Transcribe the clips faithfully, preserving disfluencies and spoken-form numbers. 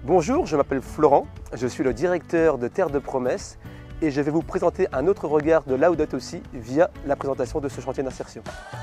Bonjour, je m'appelle Florent, je suis le directeur de Terre de Promesses et je vais vous présenter un autre regard de Laudato aussi via la présentation de ce chantier d'insertion.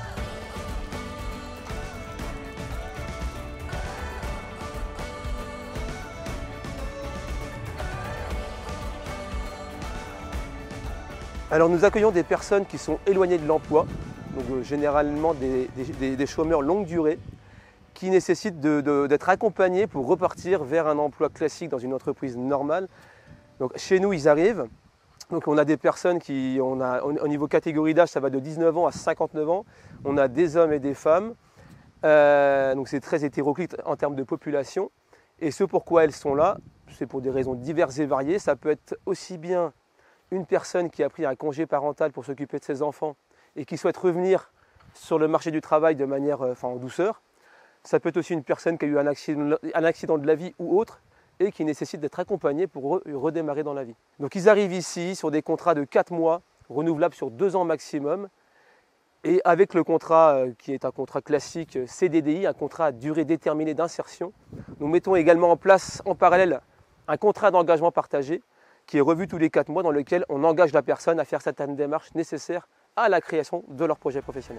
Alors nous accueillons des personnes qui sont éloignées de l'emploi, donc euh, généralement des, des, des chômeurs longue durée, qui nécessitent de, de, d'être accompagnés pour repartir vers un emploi classique dans une entreprise normale. Donc chez nous, ils arrivent. Donc on a des personnes qui, on a, au niveau catégorie d'âge, ça va de dix-neuf ans à cinquante-neuf ans. On a des hommes et des femmes. Euh, donc c'est très hétéroclite en termes de population. Et ce pourquoi elles sont là, c'est pour des raisons diverses et variées. Ça peut être aussi bien une personne qui a pris un congé parental pour s'occuper de ses enfants et qui souhaite revenir sur le marché du travail de manière, enfin, en douceur. Ça peut être aussi une personne qui a eu un accident, un accident de la vie ou autre et qui nécessite d'être accompagnée pour redémarrer dans la vie. Donc ils arrivent ici sur des contrats de quatre mois, renouvelables sur deux ans maximum. Et avec le contrat qui est un contrat classique C D D I, un contrat à durée déterminée d'insertion, nous mettons également en place en parallèle un contrat d'engagement partagé qui est revu tous les quatre mois dans lequel on engage la personne à faire certaines démarches nécessaires à la création de leur projet professionnel.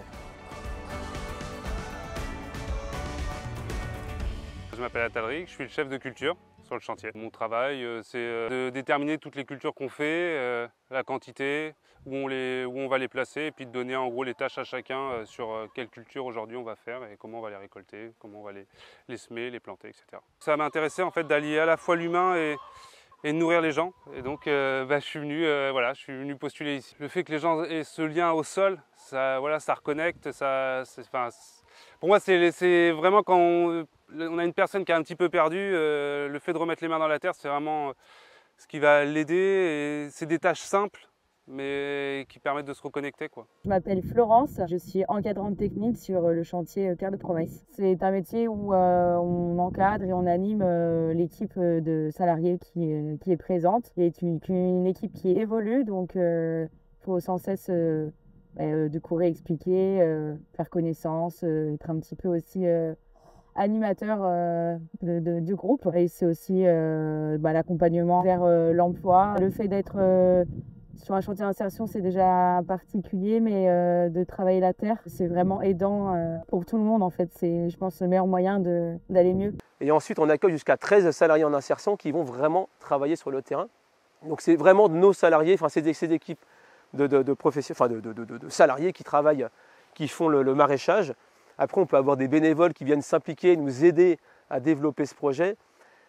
Je m'appelle Attalric, je suis le chef de culture sur le chantier. Mon travail, c'est de déterminer toutes les cultures qu'on fait, la quantité, où on, les, où on va les placer, et puis de donner en gros les tâches à chacun sur quelle culture aujourd'hui on va faire et comment on va les récolter, comment on va les, les semer, les planter, et cetera. Ça m'intéressait en fait d'allier à la fois l'humain et, et de nourrir les gens. Et donc euh, bah, je, suis venu, euh, voilà, je suis venu postuler ici. Le fait que les gens aient ce lien au sol, ça, voilà, ça reconnecte. Ça, enfin, pour moi, c'est vraiment quand on, on a une personne qui est un petit peu perdue, euh, le fait de remettre les mains dans la terre, c'est vraiment ce qui va l'aider. C'est des tâches simples, mais qui permettent de se reconnecter, quoi. Je m'appelle Florence, je suis encadrante technique sur le chantier Terre de Promesses. C'est un métier où euh, on encadre et on anime euh, l'équipe de salariés qui, euh, qui est présente. C'est une, une équipe qui évolue, donc il euh, faut sans cesse euh, euh, de courir, expliquer, euh, faire connaissance, euh, être un petit peu aussi euh, animateur euh, de, de, du groupe. Et c'est aussi euh, bah, l'accompagnement vers euh, l'emploi, le fait d'être euh, sur un chantier d'insertion, c'est déjà particulier, mais euh, de travailler la terre, c'est vraiment aidant euh, pour tout le monde en fait. C'est, je pense, le meilleur moyen d'aller mieux. Et ensuite, on accueille jusqu'à treize salariés en insertion qui vont vraiment travailler sur le terrain. Donc c'est vraiment nos salariés, enfin c'est des, des équipes de, de, de, enfin de, de, de, de salariés qui travaillent, qui font le, le maraîchage. Après, on peut avoir des bénévoles qui viennent s'impliquer, nous aider à développer ce projet.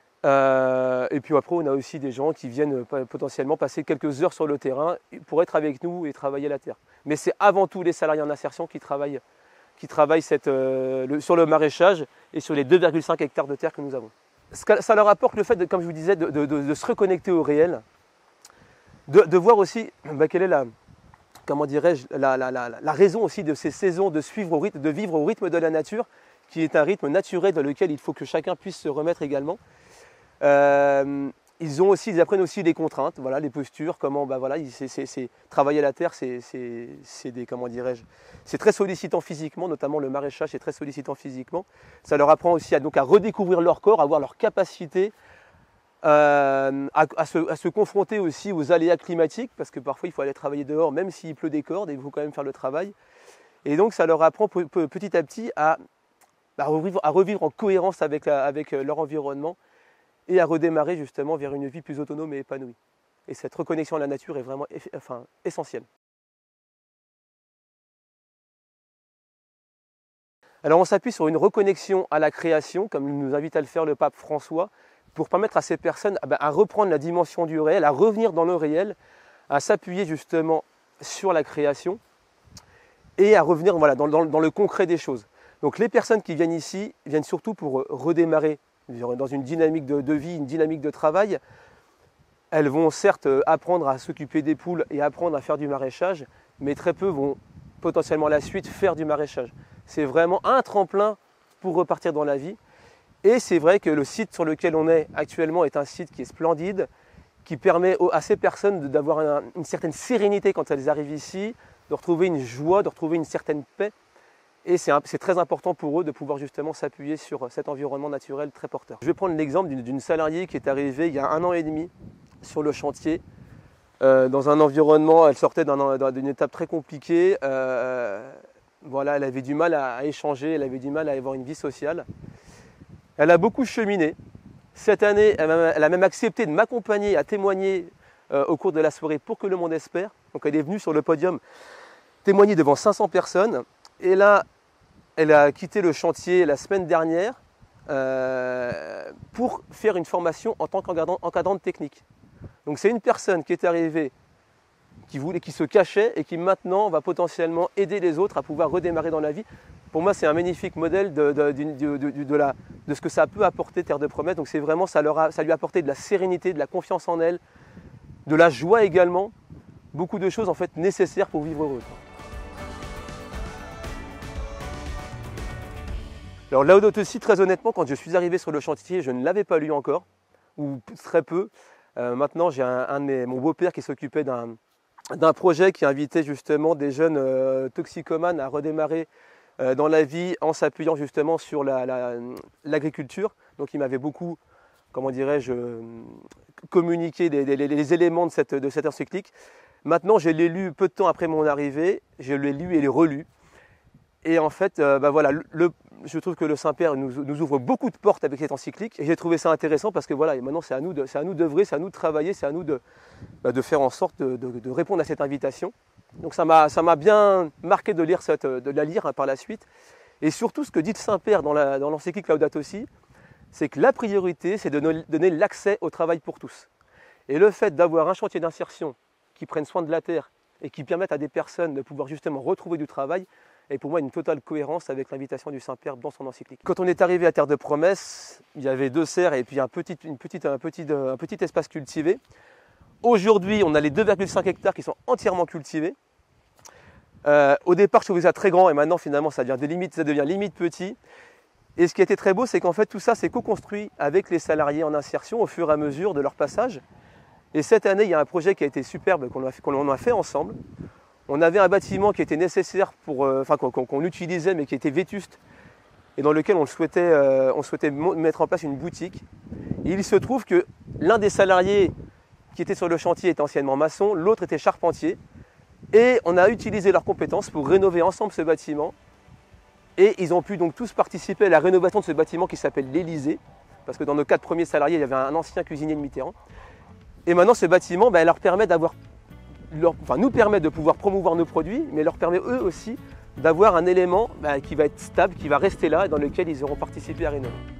Euh, et puis après, on a aussi des gens qui viennent potentiellement passer quelques heures sur le terrain pour être avec nous et travailler la terre. Mais c'est avant tout les salariés en insertion qui travaillent, qui travaillent cette, euh, le, sur le maraîchage et sur les deux virgule cinq hectares de terre que nous avons. Ça leur apporte le fait, de, comme je vous disais, de, de, de, de se reconnecter au réel, de, de voir aussi bah, quelle est la, comment dirais-je, la, la, la, la raison aussi de ces saisons, de, suivre au rythme, de vivre au rythme de la nature, qui est un rythme naturel dans lequel il faut que chacun puisse se remettre également. Euh, ils, ont aussi, ils apprennent aussi les contraintes, voilà, les postures, comment, bah voilà, c'est travailler la terre, c'est des, comment dirais-je, c'est très sollicitant physiquement, notamment le maraîchage, c'est très sollicitant physiquement. Ça leur apprend aussi à, donc, à redécouvrir leur corps, à avoir leur capacité euh, à, à, se, à se confronter aussi aux aléas climatiques, parce que parfois il faut aller travailler dehors, même s'il pleut des cordes, il faut quand même faire le travail. Et donc ça leur apprend petit à petit à, à, revivre, à revivre en cohérence avec, la, avec leur environnement, et à redémarrer justement vers une vie plus autonome et épanouie. Et cette reconnexion à la nature est vraiment enfin, essentielle. Alors on s'appuie sur une reconnexion à la création, comme nous invite à le faire le pape François, pour permettre à ces personnes à reprendre la dimension du réel, à revenir dans le réel, à s'appuyer justement sur la création et à revenir voilà, dans, dans, dans le concret des choses. Donc les personnes qui viennent ici viennent surtout pour redémarrer dans une dynamique de, de vie, une dynamique de travail. Elles vont certes apprendre à s'occuper des poules et apprendre à faire du maraîchage, mais très peu vont potentiellement à la suite faire du maraîchage. C'est vraiment un tremplin pour repartir dans la vie. Et c'est vrai que le site sur lequel on est actuellement est un site qui est splendide, qui permet à ces personnes d'avoir un, une certaine sérénité quand elles arrivent ici, de retrouver une joie, de retrouver une certaine paix. Et c'est très important pour eux de pouvoir justement s'appuyer sur cet environnement naturel très porteur. Je vais prendre l'exemple d'une salariée qui est arrivée il y a un an et demi sur le chantier. Euh, dans un environnement, elle sortait d'une étape très compliquée. Euh, voilà, elle avait du mal à, à échanger, elle avait du mal à avoir une vie sociale. Elle a beaucoup cheminé. Cette année, elle a, elle a même accepté de m'accompagner à témoigner euh, au cours de la soirée pour que le monde espère. Donc elle est venue sur le podium témoigner devant cinq cents personnes. Et là, elle a quitté le chantier la semaine dernière euh, pour faire une formation en tant qu'encadrante technique. Donc c'est une personne qui est arrivée, qui, voulait, qui se cachait et qui maintenant va potentiellement aider les autres à pouvoir redémarrer dans la vie. Pour moi, c'est un magnifique modèle de, de, de, de, de, la, de ce que ça peut apporter Terre de Promesse. Donc c'est vraiment, ça, leur a, ça lui a apporté de la sérénité, de la confiance en elle, de la joie également. Beaucoup de choses en fait nécessaires pour vivre heureux. Alors Laudato Si, très honnêtement, quand je suis arrivé sur le chantier, je ne l'avais pas lu encore, ou très peu. Euh, maintenant, j'ai un, un de mes, mon beau-père qui s'occupait d'un d'un projet qui invitait justement des jeunes euh, toxicomanes à redémarrer euh, dans la vie en s'appuyant justement sur l'agriculture. La, la, Donc il m'avait beaucoup, comment dirais-je, communiqué les, les, les éléments de cette, de cette encyclique. Maintenant, je l'ai lu peu de temps après mon arrivée, je l'ai lu et l'ai relu. Et en fait, euh, bah voilà, le, je trouve que le Saint-Père nous, nous ouvre beaucoup de portes avec cette encyclique. Et j'ai trouvé ça intéressant parce que voilà, et maintenant c'est à nous d'œuvrer, c'est à nous de travailler, c'est à nous de, bah, de faire en sorte de, de, de répondre à cette invitation. Donc ça m'a bien marqué de, lire cette, de la lire hein, par la suite. Et surtout, ce que dit le Saint-Père dans l'encyclique la, Laudato Si, c'est que la priorité, c'est de donner l'accès au travail pour tous. Et le fait d'avoir un chantier d'insertion qui prenne soin de la terre et qui permette à des personnes de pouvoir justement retrouver du travail, et pour moi une totale cohérence avec l'invitation du Saint-Père dans son encyclique. Quand on est arrivé à Terre de Promesse, il y avait deux serres et puis un petit, une petite, un, petit, un petit espace cultivé. Aujourd'hui, on a les deux virgule cinq hectares qui sont entièrement cultivés. Euh, au départ, je trouvais ça très grand et maintenant, finalement, ça devient, des limites, ça devient limite petit. Et ce qui a été très beau, c'est qu'en fait, tout ça, c'est co-construit avec les salariés en insertion au fur et à mesure de leur passage. Et cette année, il y a un projet qui a été superbe, qu'on a, qu'on a fait ensemble. On avait un bâtiment qui était nécessaire, pour, euh, enfin qu'on qu'on utilisait mais qui était vétuste et dans lequel on souhaitait, euh, on souhaitait mettre en place une boutique. Et il se trouve que l'un des salariés qui était sur le chantier était anciennement maçon, l'autre était charpentier. Et on a utilisé leurs compétences pour rénover ensemble ce bâtiment. Et ils ont pu donc tous participer à la rénovation de ce bâtiment qui s'appelle l'Élysée. Parce que dans nos quatre premiers salariés, il y avait un ancien cuisinier de Mitterrand. Et maintenant, ce bâtiment ben, leur permet d'avoir Leur, enfin, nous permet de pouvoir promouvoir nos produits, mais leur permet eux aussi d'avoir un élément bah, qui va être stable, qui va rester là et dans lequel ils auront participé à rénover.